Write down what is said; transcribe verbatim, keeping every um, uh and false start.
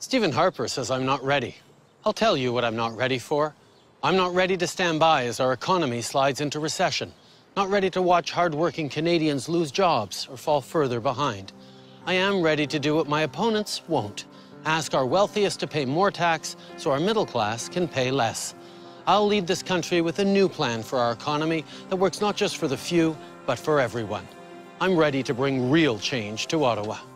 Stephen Harper says I'm not ready. I'll tell you what I'm not ready for. I'm not ready to stand by as our economy slides into recession. Not ready to watch hard-working Canadians lose jobs or fall further behind. I am ready to do what my opponents won't. Ask our wealthiest to pay more tax so our middle class can pay less. I'll lead this country with a new plan for our economy that works not just for the few, but for everyone. I'm ready to bring real change to Ottawa.